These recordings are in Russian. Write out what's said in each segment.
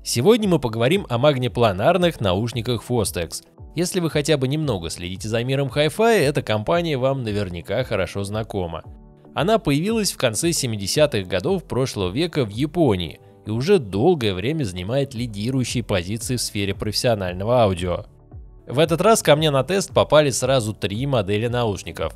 Сегодня мы поговорим о магнепланарных наушниках Fostex. Если вы хотя бы немного следите за миром Hi-Fi, эта компания вам наверняка хорошо знакома. Она появилась в конце 70-х годов прошлого века в Японии и уже долгое время занимает лидирующие позиции в сфере профессионального аудио. В этот раз ко мне на тест попали сразу три модели наушников: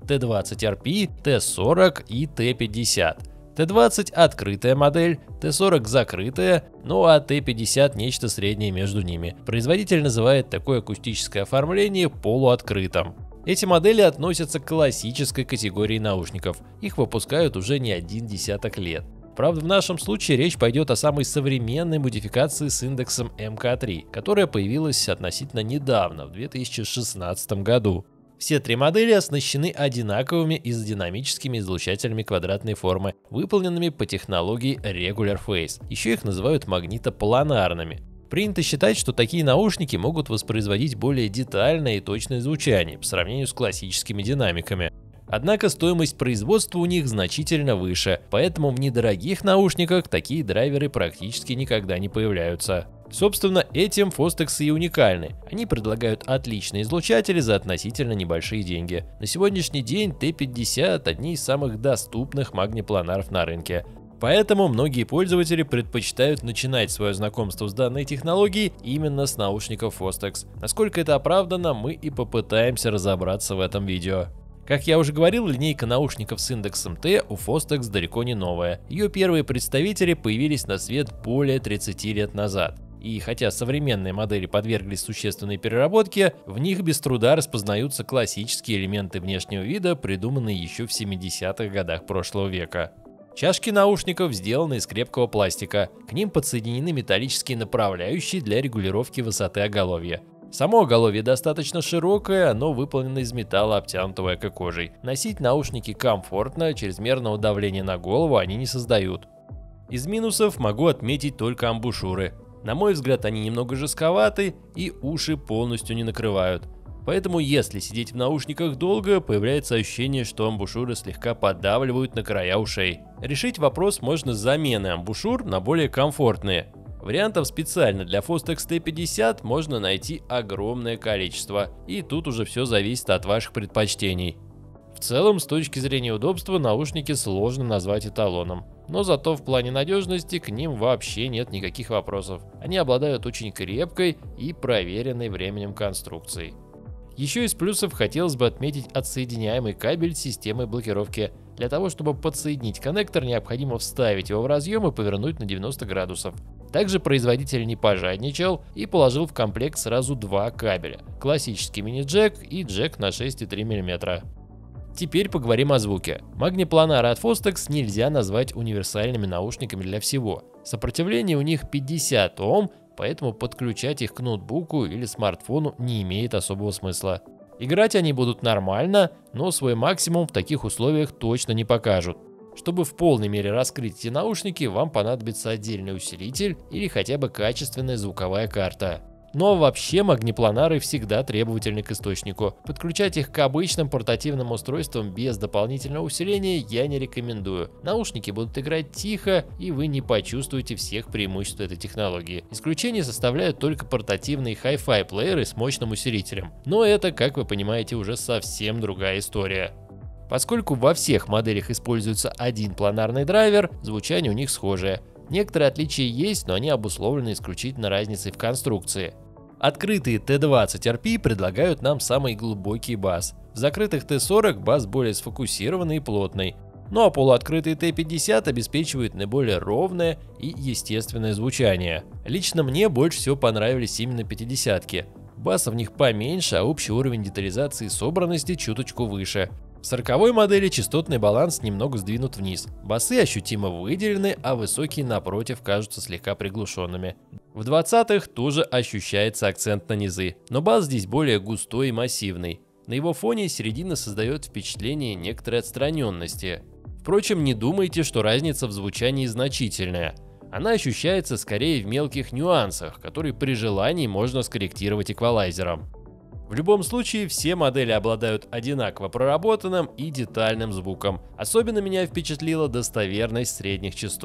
T20RP, T40 и T50. T20 открытая модель, T40 закрытая, ну а T50 нечто среднее между ними. Производитель называет такое акустическое оформление полуоткрытым. Эти модели относятся к классической категории наушников, их выпускают уже не один десяток лет. Правда, в нашем случае речь пойдет о самой современной модификации с индексом МК3, которая появилась относительно недавно, в 2016 году. Все три модели оснащены одинаковыми изодинамическими излучателями квадратной формы, выполненными по технологии Regular Phase. Еще их называют магнитопланарными. Принято считать, что такие наушники могут воспроизводить более детальное и точное звучание по сравнению с классическими динамиками. Однако стоимость производства у них значительно выше, поэтому в недорогих наушниках такие драйверы практически никогда не появляются. Собственно, этим Fostex и уникальны. Они предлагают отличные излучатели за относительно небольшие деньги. На сегодняшний день T50 одни из самых доступных магнепланаров на рынке. Поэтому многие пользователи предпочитают начинать свое знакомство с данной технологией именно с наушников Fostex. Насколько это оправдано, мы и попытаемся разобраться в этом видео. Как я уже говорил, линейка наушников с индексом T у Fostex далеко не новая. Ее первые представители появились на свет более 30 лет назад. И хотя современные модели подверглись существенной переработке, в них без труда распознаются классические элементы внешнего вида, придуманные еще в 70-х годах прошлого века. Чашки наушников сделаны из крепкого пластика, к ним подсоединены металлические направляющие для регулировки высоты оголовья. Само оголовье достаточно широкое, оно выполнено из металла, обтянутого эко-кожей. Носить наушники комфортно, чрезмерного давления на голову они не создают. Из минусов могу отметить только амбушюры. На мой взгляд, они немного жестковаты и уши полностью не накрывают. Поэтому, если сидеть в наушниках долго, появляется ощущение, что амбушюры слегка поддавливают на края ушей. Решить вопрос можно с заменой амбушюр на более комфортные. Вариантов специально для Fostex T50 можно найти огромное количество, и тут уже все зависит от ваших предпочтений. В целом, с точки зрения удобства, наушники сложно назвать эталоном, но зато в плане надежности к ним вообще нет никаких вопросов. Они обладают очень крепкой и проверенной временем конструкцией. Еще из плюсов хотелось бы отметить отсоединяемый кабель с системой блокировки. Для того, чтобы подсоединить коннектор, необходимо вставить его в разъем и повернуть на 90 градусов. Также производитель не пожадничал и положил в комплект сразу два кабеля: классический мини-джек и джек на 6,3 мм. Теперь поговорим о звуке. Магнепланары от Fostex нельзя назвать универсальными наушниками для всего. Сопротивление у них 50 Ом, поэтому подключать их к ноутбуку или смартфону не имеет особого смысла. Играть они будут нормально, но свой максимум в таких условиях точно не покажут. Чтобы в полной мере раскрыть эти наушники, вам понадобится отдельный усилитель или хотя бы качественная звуковая карта. Но вообще магнепланары всегда требовательны к источнику. Подключать их к обычным портативным устройствам без дополнительного усиления я не рекомендую. Наушники будут играть тихо, и вы не почувствуете всех преимуществ этой технологии. Исключение составляют только портативные Hi-Fi плееры с мощным усилителем. Но это, как вы понимаете, уже совсем другая история. Поскольку во всех моделях используется один планарный драйвер, звучание у них схожее. Некоторые отличия есть, но они обусловлены исключительно разницей в конструкции. Открытые T20RP предлагают нам самый глубокий бас. В закрытых T40 бас более сфокусированный и плотный. Ну а полуоткрытые T50 обеспечивают наиболее ровное и естественное звучание. Лично мне больше всего понравились именно 50-ки. Баса в них поменьше, а общий уровень детализации и собранности чуточку выше. В 40-й модели частотный баланс немного сдвинут вниз. Басы ощутимо выделены, а высокие напротив кажутся слегка приглушенными. В 20-х тоже ощущается акцент на низы, но бас здесь более густой и массивный. На его фоне середина создает впечатление некоторой отстраненности. Впрочем, не думайте, что разница в звучании значительная. Она ощущается скорее в мелких нюансах, которые при желании можно скорректировать эквалайзером. В любом случае, все модели обладают одинаково проработанным и детальным звуком. Особенно меня впечатлила достоверность средних частот.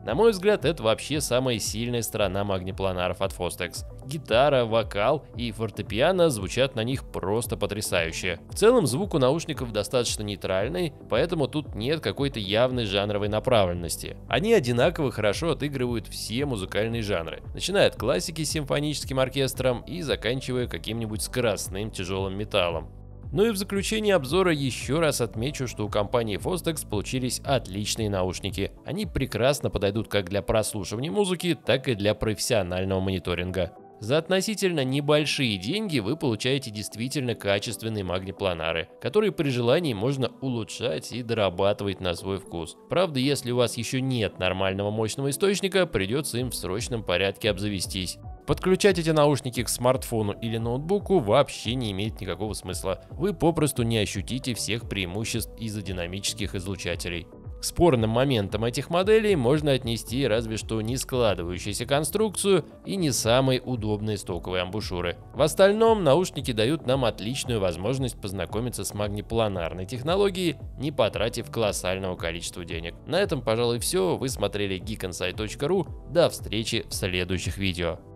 На мой взгляд, это вообще самая сильная сторона магнипланаров от Fostex. Гитара, вокал и фортепиано звучат на них просто потрясающе. В целом звук у наушников достаточно нейтральный, поэтому тут нет какой-то явной жанровой направленности. Они одинаково хорошо отыгрывают все музыкальные жанры, начиная от классики с симфоническим оркестром и заканчивая каким-нибудь скоростным тяжелым металлом. Ну и в заключение обзора еще раз отмечу, что у компании Fostex получились отличные наушники. Они прекрасно подойдут как для прослушивания музыки, так и для профессионального мониторинга. За относительно небольшие деньги вы получаете действительно качественные магнипланары, которые при желании можно улучшать и дорабатывать на свой вкус. Правда, если у вас еще нет нормального мощного источника, придется им в срочном порядке обзавестись. Подключать эти наушники к смартфону или ноутбуку вообще не имеет никакого смысла. Вы попросту не ощутите всех преимуществ из-за динамических излучателей. К спорным моментам этих моделей можно отнести разве что не складывающуюся конструкцию и не самые удобные стоковые амбушюры. В остальном наушники дают нам отличную возможность познакомиться с магнипланарной технологией, не потратив колоссального количества денег. На этом, пожалуй, все. Вы смотрели geekinside.ru. До встречи в следующих видео.